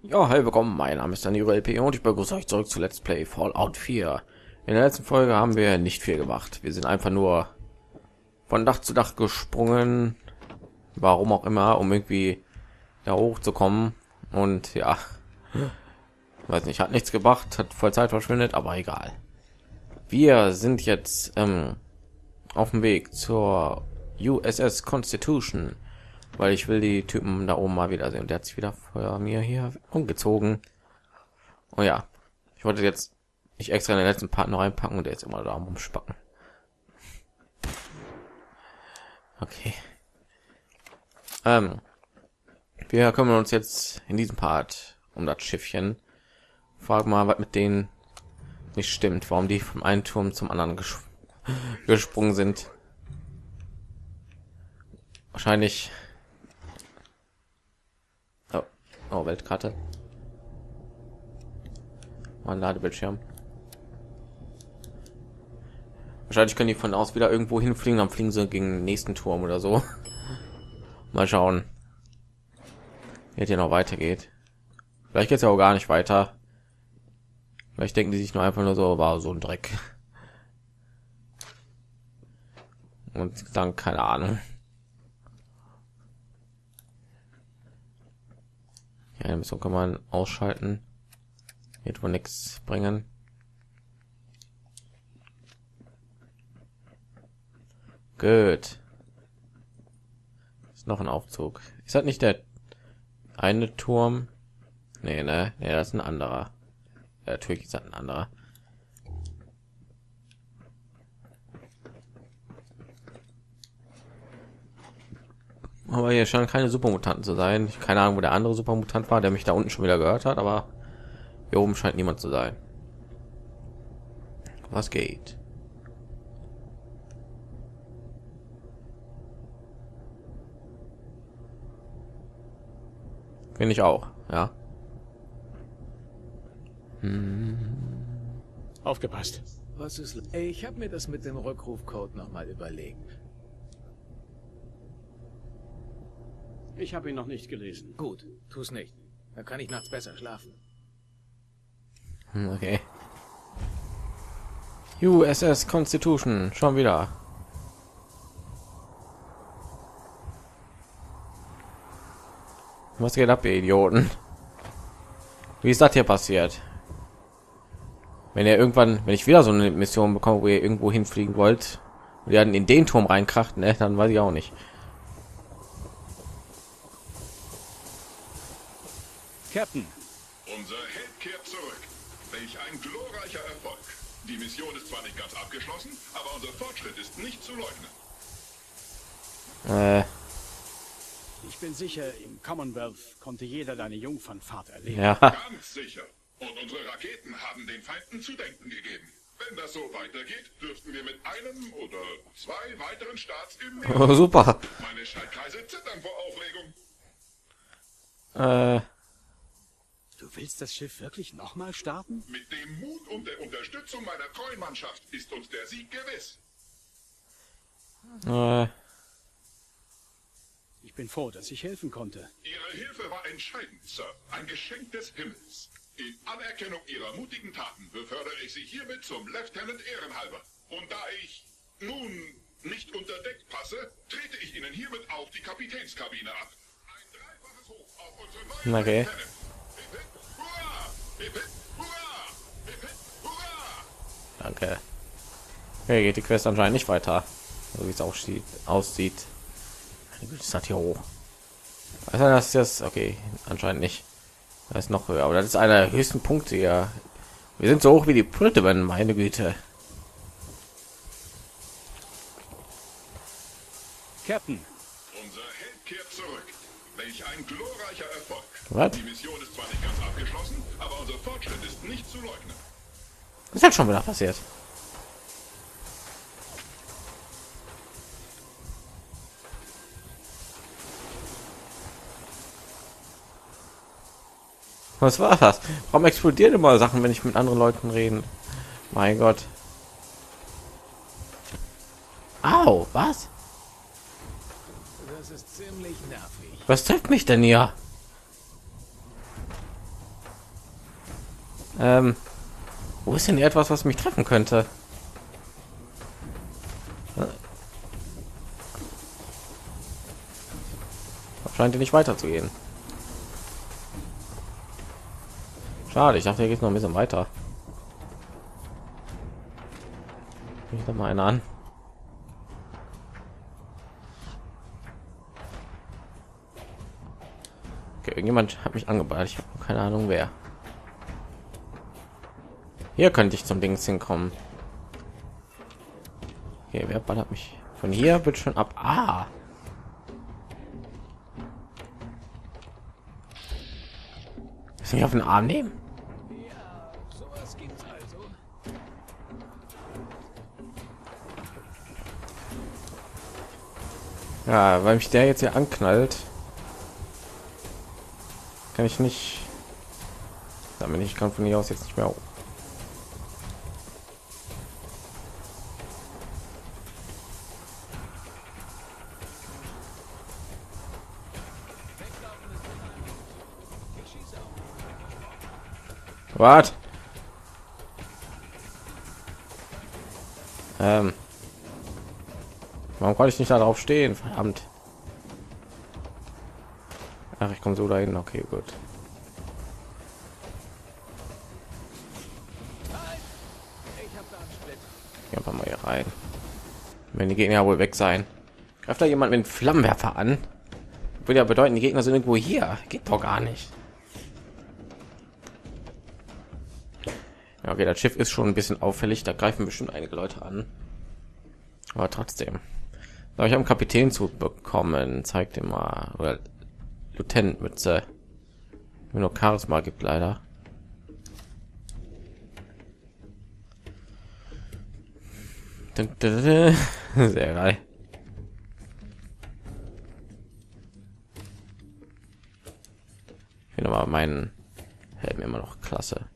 Ja, hi, willkommen. Mein Name ist Danilo LP und ich begrüße euch zurück zu Let's Play Fallout 4. In der letzten Folge haben wir nicht viel gemacht. Wir sind einfach nur von Dach zu Dach gesprungen, warum auch immer, um irgendwie da hochzukommen. Und ja, weiß nicht, hat nichts gebracht, hat voll Zeit verschwendet, aber egal. Wir sind jetzt auf dem Weg zur USS Constitution, weil ich will die Typen da oben mal wieder sehen. Der hat sich wieder vor mir hier umgezogen. Oh ja, ich wollte jetzt nicht extra in den letzten Part noch reinpacken und der ist immer da am Umspacken. Okay. Wir kümmern uns jetzt in diesem Part um das Schiffchen. Frag mal, was mit denen nicht stimmt, warum die vom einen Turm zum anderen gesprungen sind. Wahrscheinlich. Oh, Weltkarte. Mein Ladebildschirm. Wahrscheinlich können die von aus wieder irgendwo hinfliegen, dann fliegen sie gegen den nächsten Turm oder so. Mal schauen, wie es hier noch weitergeht. Vielleicht geht es ja auch gar nicht weiter. Vielleicht denken die sich nur einfach nur so, war so ein Dreck. Und dann keine Ahnung. Ja, eine Mission kann man ausschalten. Wird wohl nichts bringen. Gut. Ist noch ein Aufzug. Ist das nicht der eine Turm? Nee, ne? Nee, das ist ein anderer. Ja, natürlich ist das ein anderer. Aber hier scheinen keine Supermutanten zu sein. Keine Ahnung, wo der andere Supermutant war, der mich da unten schon wieder gehört hat, aber hier oben scheint niemand zu sein. Was geht? Finde ich auch, ja. Aufgepasst. Was ist? Ich habe mir das mit dem Rückrufcode noch mal überlegt. Ich habe ihn noch nicht gelesen. Gut, tu's nicht. Dann kann ich nachts besser schlafen. Okay. USS Constitution, schon wieder. Was geht ab, ihr Idioten? Wie ist das hier passiert? Wenn ihr irgendwann, wenn ich wieder so eine Mission bekomme, wo ihr irgendwo hinfliegen wollt, und ihr dann in den Turm reinkracht, ne, dann weiß ich auch nicht. Captain, Unser Held kehrt zurück. Welch ein glorreicher Erfolg. Die Mission ist zwar nicht ganz abgeschlossen, aber unser Fortschritt ist nicht zu leugnen. ich bin sicher, im Commonwealth konnte jeder deine Jungfernfahrt erleben. Ja, Ganz sicher. Und unsere Raketen haben den Feinden zu denken gegeben. Wenn das so weitergeht, dürften wir mit einem oder zwei weiteren Starts im Meer. oh, super. Meine Schaltkreise zittern vor Aufregung. Du willst das Schiff wirklich nochmal starten? Mit dem Mut und der Unterstützung meiner treuen Mannschaft ist uns der Sieg gewiss. Ich bin froh, dass ich helfen konnte. Ihre Hilfe war entscheidend, Sir. Ein Geschenk des Himmels. In Anerkennung Ihrer mutigen Taten befördere ich Sie hiermit zum Lieutenant Ehrenhalber. Und da ich nun nicht unter Deck passe, trete ich Ihnen hiermit auch die Kapitänskabine ab. Ein dreifaches Hoch auf unsere neue Okay. Lieutenant. Hip, hip, hurra! Hip, hip, hurra! Hip, hip, hurra! Danke. Okay, geht die Quest anscheinend nicht weiter, so wie es auch aussieht. Meine Güte, ist das hier hoch? Also das ist jetzt okay, anscheinend nicht. Das ist noch höher, aber das ist einer der höchsten Punkte hier. Wir sind so hoch wie die Briten, meine Güte. Captain, Unser Held kehrt zurück. Welch ein glorreicher Erfolg. Was? Die Mission ist zwar nicht ganz abgeschlossen, aber unser Fortschritt ist nicht zu leugnen. Was ist halt schon wieder passiert? Was war das? Warum explodiert immer Sachen, wenn ich mit anderen Leuten reden? Mein Gott. Au, was? Das ist ziemlich nervig. Was trifft mich denn hier? Wo ist denn etwas, was mich treffen könnte? Scheint nicht weiterzugehen. Schade, ich dachte, hier geht noch ein bisschen weiter. Ich noch mal einen an. Okay, irgendjemand hat mich angeballt. Ich habe keine Ahnung wer. Hier könnte ich zum Dings hinkommen. Okay, wer ballert mich? Von hier wird schon ab. Ah. Muss ich mich auf den Arm nehmen? Ja, sowas gibt's also. Ja, weil mich der jetzt hier anknallt, kann ich nicht. Damit ich kann von hier aus jetzt nicht mehr. Was? Warum konnte ich nicht darauf stehen? Verdammt. Ach, ich komme so dahin. Okay, gut. Ich hab da einen Split. Gehen wir mal hier rein. Wenn die Gegner ja wohl weg sein. Greift da jemand mit einem Flammenwerfer an? Würde ja bedeuten, die Gegner sind irgendwo hier. Geht doch gar nicht. Ja, okay, das Schiff ist schon ein bisschen auffällig. Da greifen bestimmt einige Leute an. Aber trotzdem. So, ich habe einen Kapitän zu bekommen. Zeigt ihm mal. Oder Lieutenant Mütze. Mir nur Charisma gibt leider. Sehr geil. Ich finde aber meinen Helm immer noch klasse.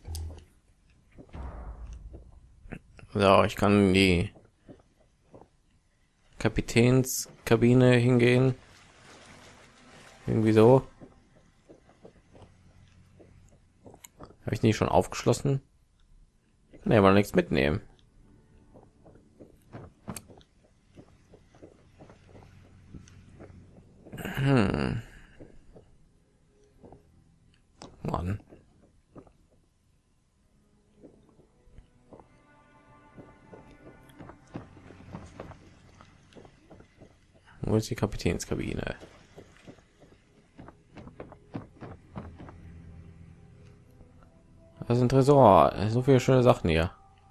So, ich kann in die Kapitänskabine hingehen. Irgendwie so. Habe ich nicht schon aufgeschlossen? Ich kann ja mal nichts mitnehmen. Mann. Wo ist die Kapitänskabine? Das ist ein Tresor. So viele schöne Sachen hier.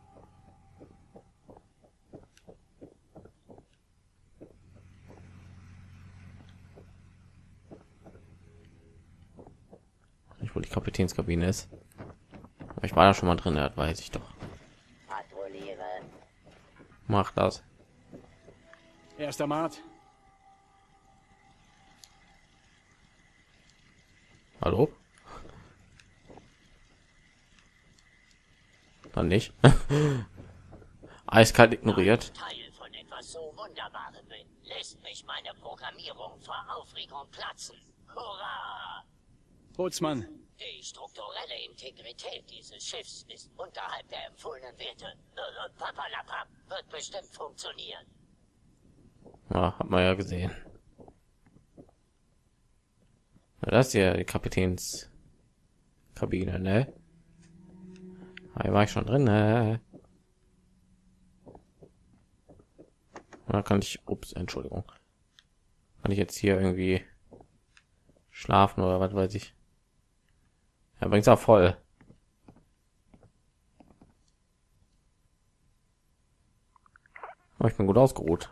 Nicht, wo die Kapitänskabine ist. Aber ich war da schon mal drin, das weiß ich doch. Mach das. Erster Mart. Hallo? Dann nicht. Eiskalt ignoriert. Teil von etwas so Wunderbarem bin, lässt mich meine Programmierung vor Aufregung platzen. Hurra! Bootsmann, Die strukturelle Integrität dieses Schiffs ist unterhalb der empfohlenen Werte. Papalapap wird bestimmt funktionieren. Ja, hat man ja gesehen. Das ist ja die Kapitänskabine, ne? Da war ich schon drin, ne? Da kann ich, ups, Entschuldigung. Kann ich jetzt hier irgendwie schlafen oder was weiß ich? Ja, bringt's auch voll. Aber ich bin gut ausgeruht.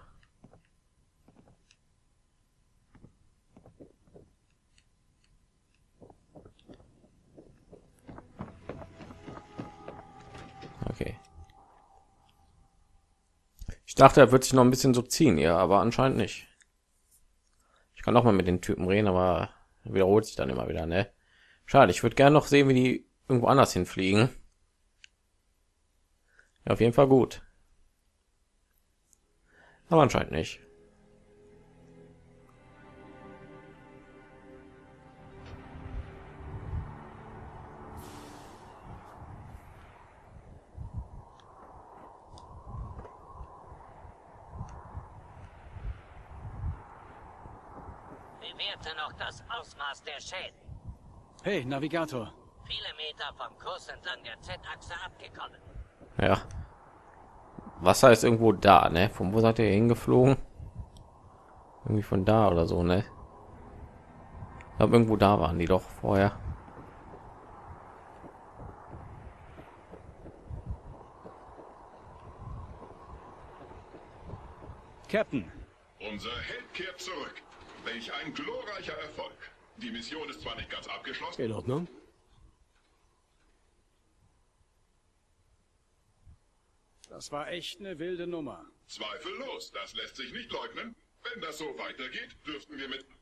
Okay. Ich dachte, er wird sich noch ein bisschen so ziehen, ja, aber anscheinend nicht. Ich kann auch mal mit den Typen reden, aber wiederholt sich dann immer wieder, ne? Schade, ich würde gerne noch sehen, wie die irgendwo anders hinfliegen. Ja, auf jeden Fall gut. Aber anscheinend nicht. bewerte noch das Ausmaß der Schäden. Hey, Navigator. Viele Meter vom Kurs entlang der Z-Achse abgekommen. Ja. Wasser ist irgendwo da, ne? Von wo seid ihr hingeflogen? Irgendwie von da oder so, ne? Ich glaube, irgendwo da waren die doch vorher. Captain. Unser Held kehrt zurück. Welch ein glorreicher Erfolg. Die Mission ist zwar nicht ganz abgeschlossen. In Ordnung. Das war echt eine wilde Nummer. Zweifellos, das lässt sich nicht leugnen. Wenn das so weitergeht, dürften wir mit...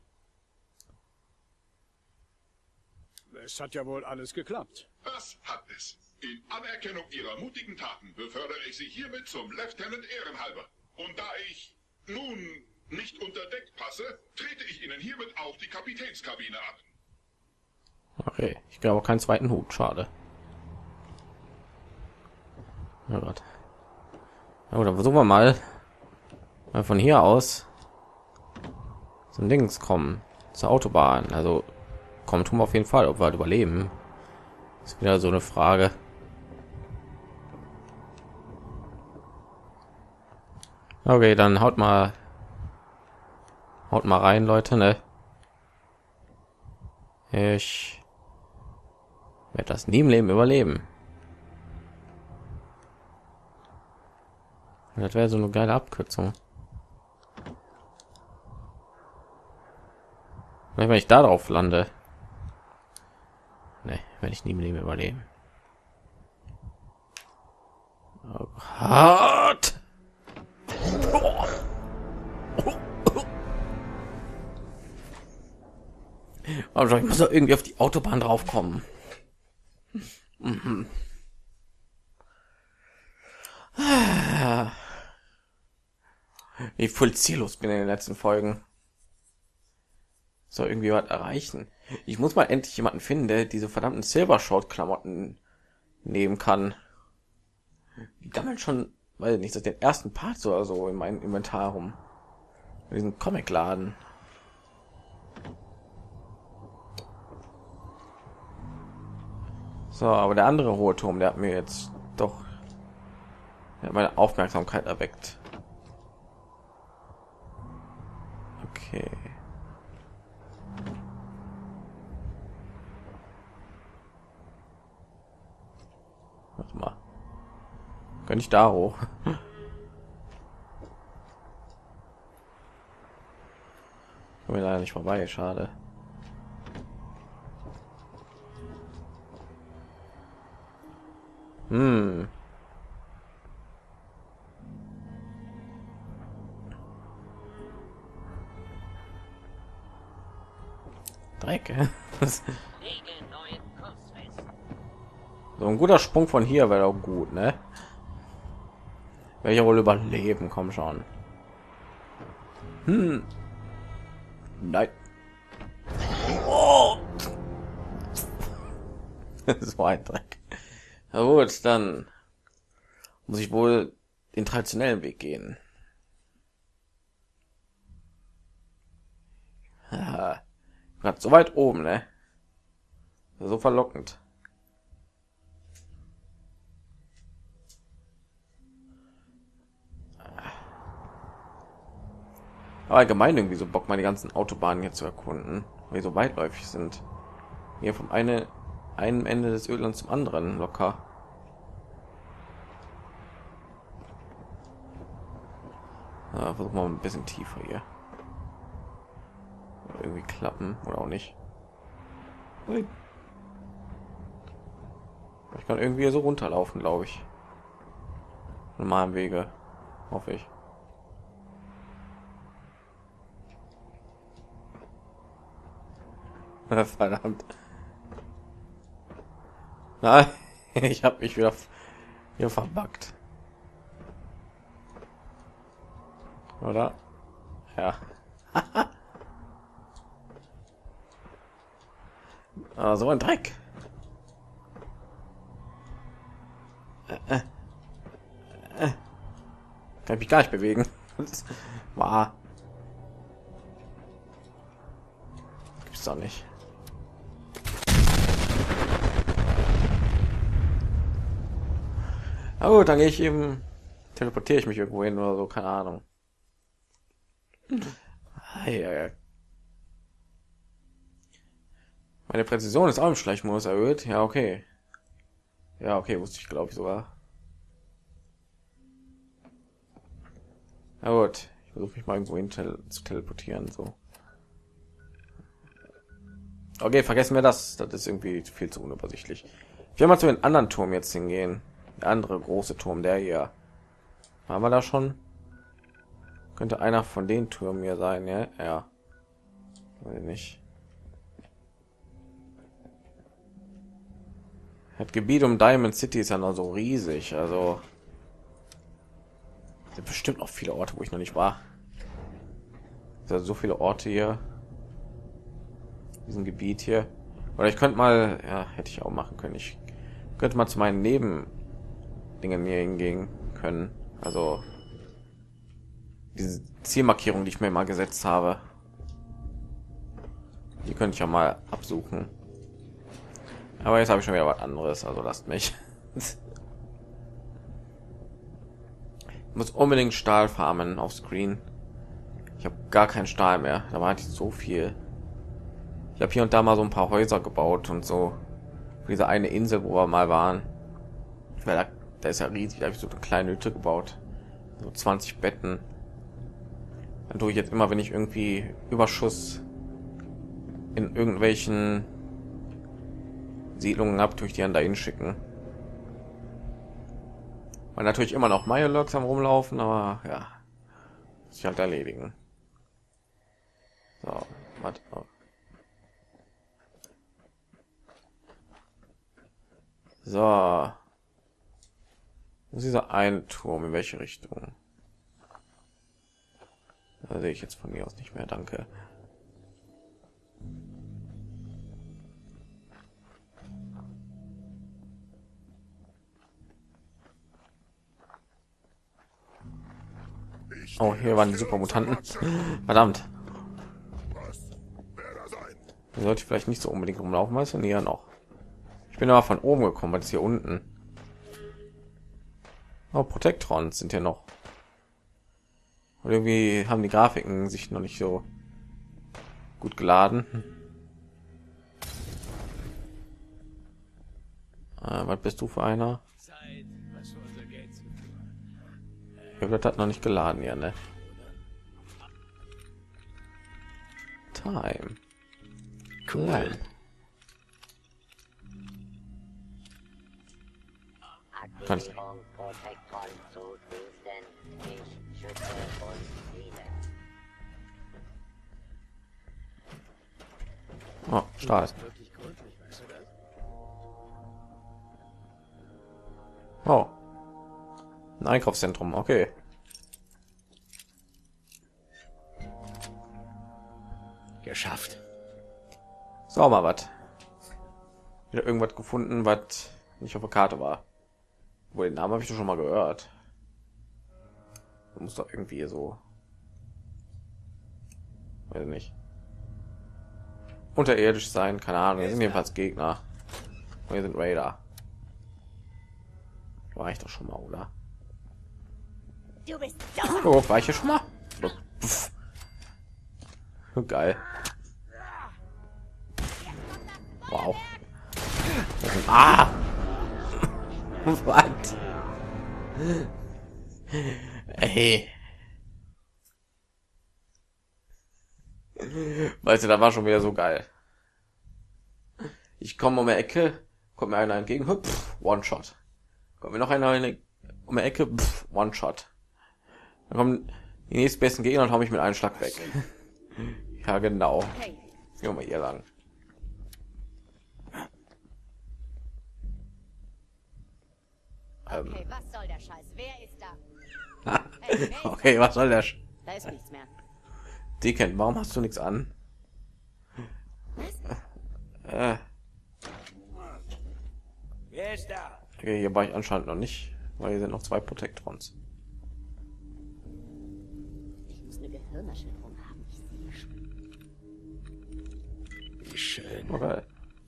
Es hat ja wohl alles geklappt. Das hat es. In Anerkennung Ihrer mutigen Taten befördere ich Sie hiermit zum Lieutenant Ehrenhalber. Und da ich nun nicht unter Deck passe, trete ich Ihnen hiermit auch die Kapitänskabine ab. Okay, ich glaube keinen zweiten Hut, schade. Ja, Gott. Ja, dann versuchen wir mal von hier aus zum Dings kommen, zur Autobahn. Also kommt tun wir auf jeden Fall, ob wir halt überleben. Ist wieder so eine Frage. Okay, dann haut mal rein, Leute, ne? Ich werde das nie im Leben überleben. Das wäre so eine geile Abkürzung. Vielleicht, wenn ich da drauf lande. Ne, werde ich nie im Leben überleben. Oh Gott. Aber ich muss doch irgendwie auf die Autobahn drauf kommen. Wie voll ziellos bin in den letzten Folgen. Soll irgendwie was erreichen. Ich muss mal endlich jemanden finden, der diese verdammten Silvershot-Klamotten nehmen kann. Die gammeln schon, weiß ich nicht, seit den ersten Part oder so in meinem Inventar rum. In diesem Comicladen. So, aber der andere hohe Turm, der hat mir jetzt doch meine Aufmerksamkeit erweckt. Okay. Warte mal. Kann ich da hoch? Kommen wir leider nicht vorbei, schade. Dreck. Lege neuen Kurs fest. So ein guter Sprung von hier wäre auch gut, ne? Welcher wohl überleben? Komm schon. Nein. Oh. So ein Dreck. Na gut, dann muss ich wohl den traditionellen Weg gehen. Gerade so weit oben, ne? So verlockend. Aber allgemein irgendwie so Bock, mal die ganzen Autobahnen hier zu erkunden, weil die so weitläufig sind. Hier vom einem Ende des Öllands zum anderen locker. Ja, versuchen wir mal ein bisschen tiefer hier. Irgendwie klappen oder auch nicht. Ich kann irgendwie so runterlaufen, glaube ich. Normalen Wege, hoffe ich. Verdammt. Nein, ich habe mich wieder hier verbuggt. Oder? Ja. Ah, so ein Dreck. Kann ich mich gar nicht bewegen. Das war. es doch nicht. Na gut, dann gehe ich eben, teleportiere ich mich irgendwo hin oder so, keine Ahnung. Meine Präzision ist auch im Schleichmodus erhöht. Ja, okay. Ja, okay, wusste ich, glaube ich, sogar. Na gut, ich versuche mich mal irgendwo hin zu teleportieren, so. Okay, vergessen wir das. Das ist irgendwie viel zu unübersichtlich. Ich will mal zu den anderen Turm jetzt hingehen. Der andere große Turm, der hier. Waren wir da schon? Könnte einer von den Türmen hier sein, ja? Ja. Weiß nicht. Das Gebiet um Diamond City ist ja noch so riesig, also sind bestimmt noch viele Orte, wo ich noch nicht war. Es sind so viele Orte hier. In diesem Gebiet hier. Oder ich könnte mal, ja, hätte ich auch machen können. Ich könnte mal zu meinen Nebendingen mir hingehen können. Also diese Zielmarkierung, die ich mir mal gesetzt habe, die könnte ich ja mal absuchen. Aber jetzt habe ich schon wieder was anderes, also lasst mich. Ich muss unbedingt Stahl farmen auf Screen. Ich habe gar keinen Stahl mehr. Da war ich so viel. Ich habe hier und da mal so ein paar Häuser gebaut und so. Für diese eine Insel, wo wir mal waren. Weil da ist ja riesig. Da habe ich so eine kleine Hütte gebaut. So 20 Betten. Dann tue ich jetzt immer, wenn ich irgendwie Überschuss in irgendwelchen Siedlungen ab, durch die dann dahin schicken. Weil natürlich immer noch Mirelurks am rumlaufen, aber ja, muss ich halt erledigen. So, warte. So, wo ist dieser ein Turm, in welche Richtung? Da sehe ich jetzt von mir aus nicht mehr, danke. Oh, hier waren die Supermutanten. Verdammt. Da sollte ich vielleicht nicht so unbedingt rumlaufen, weißt du? Näher noch. Ich bin aber von oben gekommen, weil es hier unten. Oh, Protektrons sind hier noch. Und irgendwie haben die Grafiken sich noch nicht so gut geladen. Was bist du für einer? Ja, das hat noch nicht geladen, ja, ne? Time. Cool. Kann ich... Oh, Stahl. Oh. Ein Einkaufszentrum, okay. Geschafft. So, mal was. Wieder irgendwas gefunden, was nicht auf der Karte war. Wo den Namen habe ich doch schon mal gehört. Muss doch irgendwie so, weiß nicht, unterirdisch sein, keine Ahnung. Wir sind jedenfalls Gegner. Wir sind Raider. War ich doch schon mal, oder? Du bist Oh, war ich hier schon mal? Pff. Geil. Wow. Ah! Was? Ey. Weißt du, da war schon wieder so geil. Ich komme um die Ecke, kommt mir einer entgegen, hüpf, One-Shot. Kommt mir noch einer um die Ecke, pff, One-Shot. Dann kommen die nächstbesten Gegner und hau mich mit einem Schlag weg. Ja, genau. Gehen wir mal hier lang. Okay, was soll der Scheiß? Wer ist da? Okay, was soll der? Da ist nichts mehr. Dicken, warum hast du nichts an? Wer ist da? Okay, hier war ich anscheinend noch nicht, weil hier sind noch 2 Protektrons. Ich muss eine Gehirnerschütterung haben. Ich sehe schon. schön. Okay.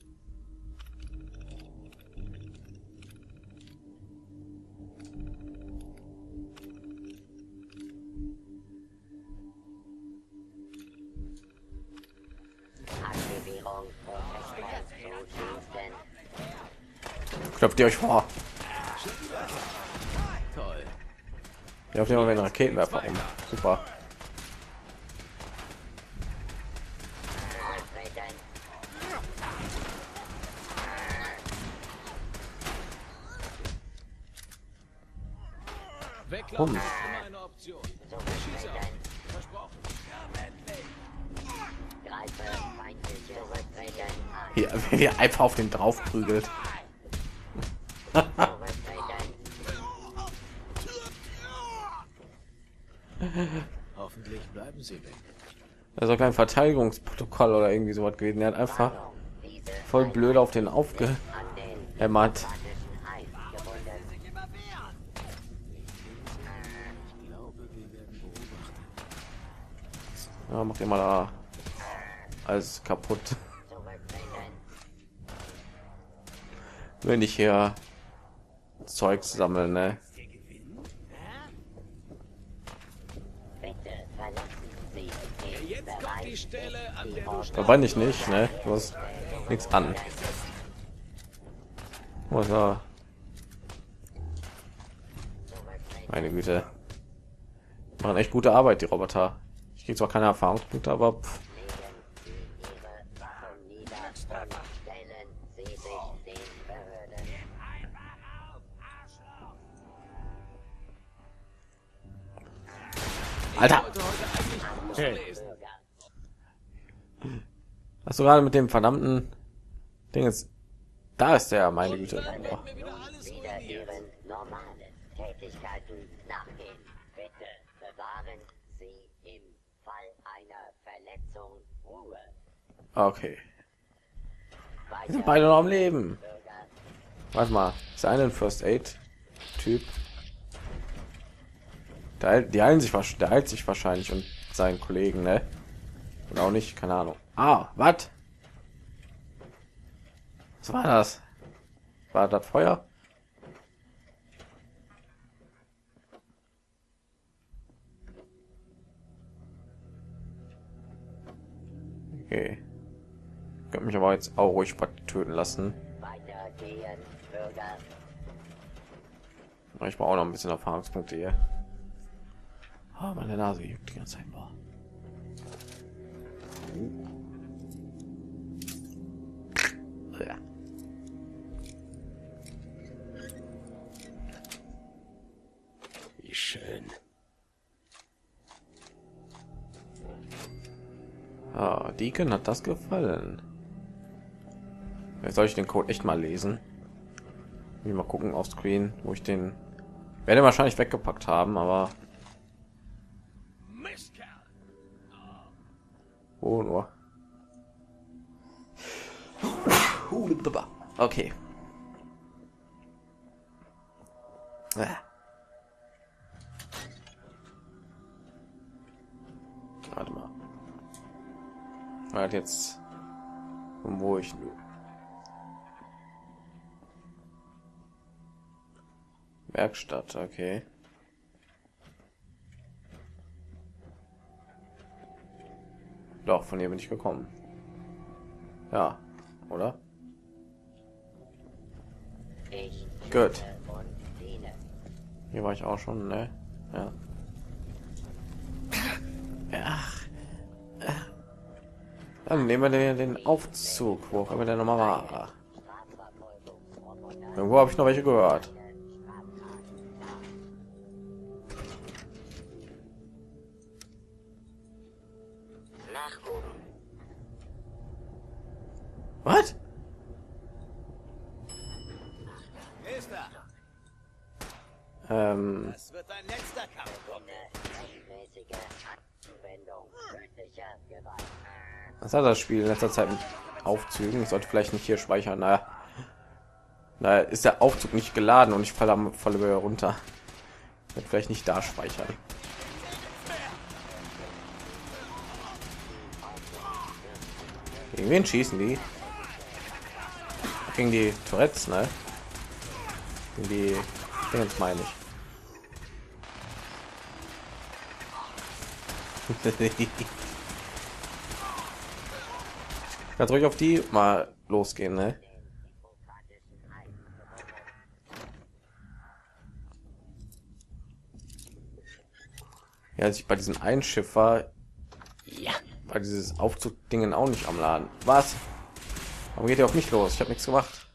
Aktivierung Protestzuschießen. Klopft ihr euch vor. Toll. Ja, auf jeden Fall einen Raketenwerfer um. Super. Auftreten. Weglaufen ist immer eine Option. Zurücktreten. Versprochen. Greife feindliche Zurücktreten. Hier, wie er einfach auf den drauf prügelt. Zurücktreten. Hoffentlich bleiben sie weg. Das ist auch kein Verteidigungsprotokoll oder irgendwie sowas gewesen. Er hat einfach Diese voll blöd auf den an den aufgehämmert. sympathischen Eid gebunden. Ich glaube, wir werden beobachtet. Ja, macht immer da alles kaputt. Zurücktreten. Wenn ich hier Zeugs sammeln, ne? Bitte verlassen Sie den Jetzt kommt die Bereich. Stelle, an der du Da war ich nicht, ne? Du hast nichts an. Wo ist er? Meine Güte. Machen echt gute Arbeit, die Roboter. Ich krieg zwar keine Erfahrungspunkte, aber pff. Ihre Waffen nieder und stellen Sie sich den Behörden. Alter! Hast du gerade mit dem verdammten Ding jetzt? Da ist der, meine Güte. Boah. Wieder Ihren normalen Tätigkeiten nachgehen. Bitte bewahren Sie im Fall einer Verletzung Ruhe. Okay. Wir sind beide noch am Leben. Bürger, Warte mal, ist der eine ein First Aid Typ? Der heilt sich wahrscheinlich und seinen Kollegen, ne? Und auch nicht, keine Ahnung. Ah, was? Was war das? War das Feuer? Okay. Ich könnte mich aber jetzt auch ruhig töten lassen. weitergehen, Bürger. Ich brauche auch noch ein bisschen Erfahrungspunkte hier. Oh, meine Nase juckt die ganze Zeit. Boah. Ja. Wie schön. Ah, Deacon hat das gefallen. Jetzt soll ich den Code echt mal lesen. Mal gucken auf Screen, wo ich den werde wahrscheinlich weggepackt haben, aber wo nur. Okay. Warte mal. Warte jetzt, wo ich nur. Werkstatt, okay. Doch, von hier bin ich gekommen. Ja, oder? Ich Gut. schütze und diene. Hier war ich auch schon, ne? Ja. Ja. Dann nehmen wir den Aufzug, wo auch immer der nochmal war. Irgendwo habe ich noch welche gehört. Nach oben. Was? Ist da. Das wird ein letzter Kampf. Rechtmäßige Anwendung tödlicher Gewalt. Was hat das Spiel in letzter Zeit mit Aufzügen? Ich sollte vielleicht nicht hier speichern. Naja, da ist der Aufzug nicht geladen und ich falle am volle Höhe runter. Ich werde vielleicht nicht da speichern. Gegen wen schießen die? Gegen die Tourettes, ne? Gegen die Dingens meine ich. Ganz ruhig auf die mal losgehen, ne? Ja, als ich bei diesem einen Schiff war, ja, war dieses Aufzug-Dingen auch nicht am Laden. Was? Warum geht ihr auf mich los? Ich habe nichts gemacht.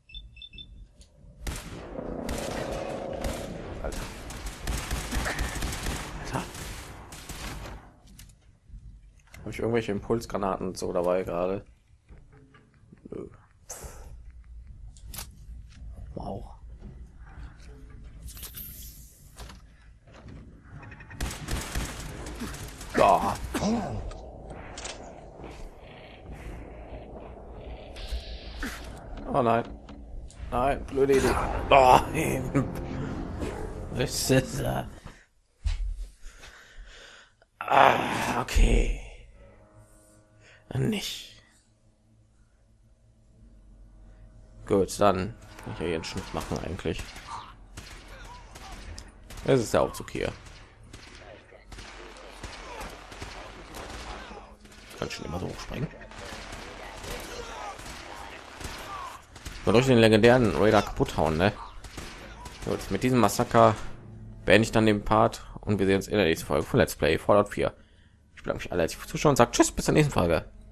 Alter. Alter. Habe ich irgendwelche Impulsgranaten und so dabei gerade? Nö. Wow. Ja. Oh nein. Nein, blöde Idee. Oh, was ist das? Ah, okay. Nicht. Gut, dann kann ich ja jetzt Schnitt machen eigentlich. Es ist der Aufzug hier. Kann schon immer so hochspringen. Durch den legendären Raider kaputt hauen, ne? Gut, mit diesem Massaker beende ich dann den Part und wir sehen uns in der nächsten Folge von Let's Play Fallout 4. Ich bedanke mich alle herzlich fürs Zuschauen und sage tschüss, bis zur nächsten Folge.